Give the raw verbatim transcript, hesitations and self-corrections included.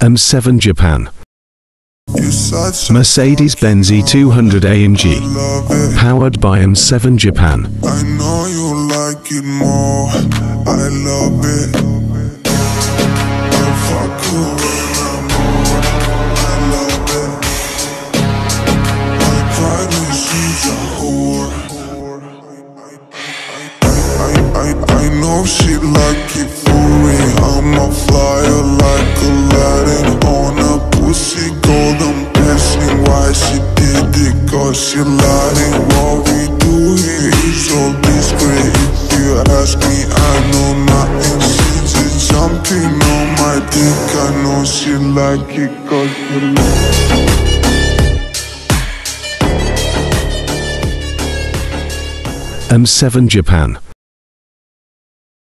M seven Japan. Mercedes-Benz E two hundred A M G, powered by M seven Japan. I know you like it more, I love it. If I could run more, I love it. My pride is she's a whore. I, I, I know she like it for me. I'm a flyer like Aladdin on a pussy golden blessing. Why she did it? Cause she lied. What we do here is all discreet. If you ask me, I know nothing. She's just jumping on my dick. I know she like it cause she like it. M seven Japan.